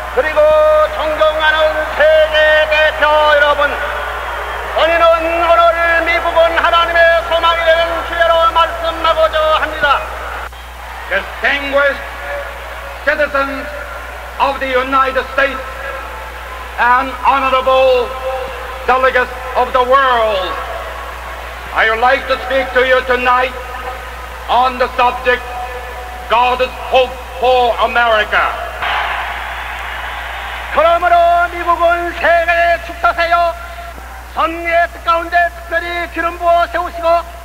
그리고 존경하는 세계 대표 여러분, 본인은 오늘 미국은 하나님의 소망이 되는 주제로 말씀하고자 합니다. Distinguished citizens of the United States and honorable delegates of the world, I would like to speak to you tonight on the subject, God's hope for America. 그러므로 미국은 세계의 축사세요 섭리의 뜻 가운데 특별히 기름 부어 세우시고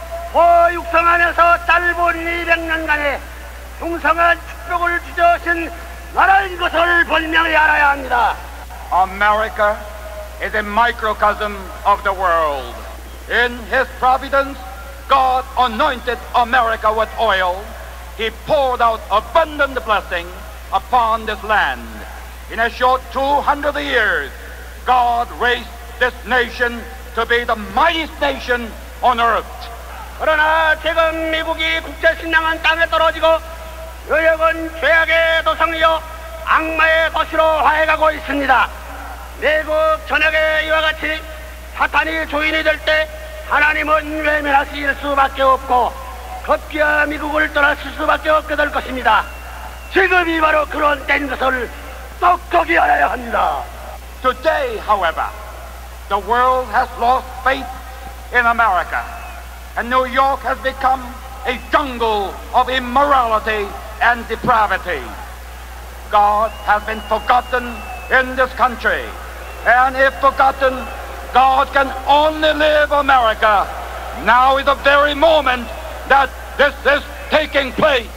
육성하면서 짧은 200년간의 풍성한 축복을 주저하신 나라인 것을 분명히 알아야 합니다. America is a microcosm of the world. In His providence, God anointed America with oil. He poured out abundant blessing upon this land. In a short 200 years, God raised this nation to be the mightiest nation on earth. 그러나 지금 미국이 국제식량은 땅에 떨어지고 여역은 죄악의 도성이요 악마의 도시로 화해가고 있습니다. 미국 전역에 이와 같이 사탄이 주인이 될 때 하나님은 외면하실 수밖에 없고 급기야 미국을 떠나실 수밖에 없게 될 것입니다. 지금이 바로 그런 때인 것을 똑똑히 알아야 합니다. Today, however, the world has lost faith in America, and New York has become a jungle of immorality and depravity. God has been forgotten in this country, and if forgotten, God can only live America. Now is the very moment that this is taking place.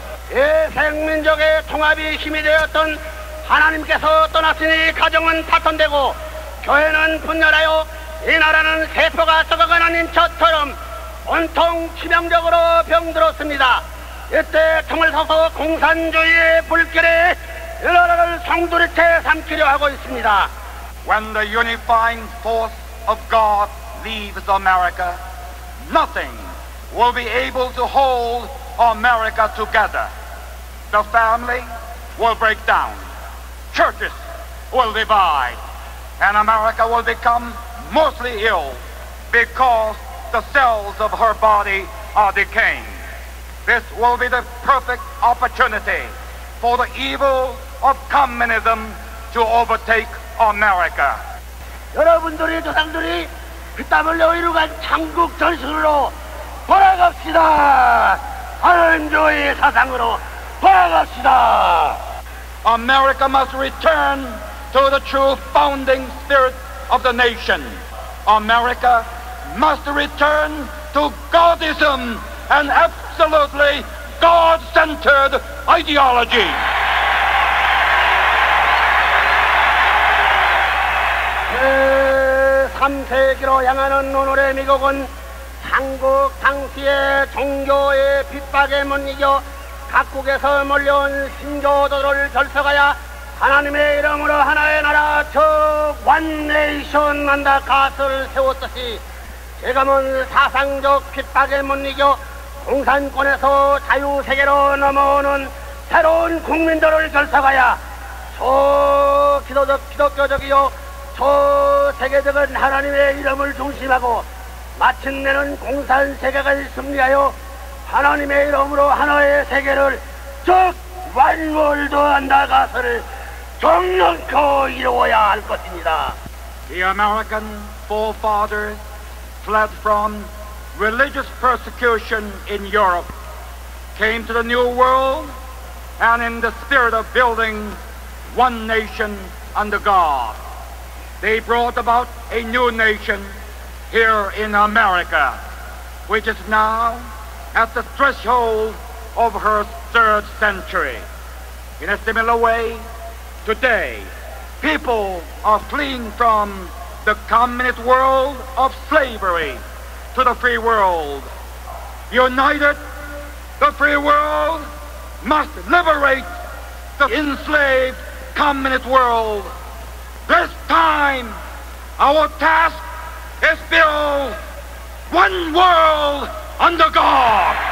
생민족의 통합이 힘이 되었던 하나님께서 떠났으니 가정은 파탄되고 교회는 분열하여 이 나라는 세포가 썩어가는 인처처럼 온통 치명적으로 병들었습니다. 이때 통을 서서 공산주의의 불길에 이 나라를 송두리째 삼키려 하고 있습니다. When the unifying force of God leaves America, nothing will be able to hold America together. The family will break down, churches will divide, and America will become mostly ill because the cells of her body are decaying. This will be the perfect opportunity for the evil of communism to overtake America. 여러분들의 조상들이 피땀 흘려 이루간 창국 전술로 돌아갑시다. 하나님의 사상으로 돌아갑시다. America must return to the true founding spirit of the nation. America must return to Godism and absolutely God-centered ideology. 3세기로 향하는 오늘의 미국은 한국 당시의 종교의 핍박에 못 이겨 각국에서 몰려온 신교도들을 결석하여 하나님의 이름으로 하나의 나라 저 원네이션 한다 갓을 세웠듯이 지금은 사상적 핍박에 못 이겨 공산권에서 자유세계로 넘어오는 새로운 국민들을 결석하여 기독교적이요 세계적인 하나님의 이름을 중심하고 마침내는 공산세계가 승리하여 하나님의 이름으로 하나의 세계를 즉 완월드 한다 가설을 정령코 이루어야 할 것입니다. The American forefathers fled from religious persecution in Europe, came to the New World, and in the spirit of building one nation under God, they brought about a new nation here in America, which is now at the threshold of her third century. In a similar way, today, people are fleeing from the communist world of slavery to the free world. United, the free world must liberate the enslaved communist world. This time, our task is build one world under God.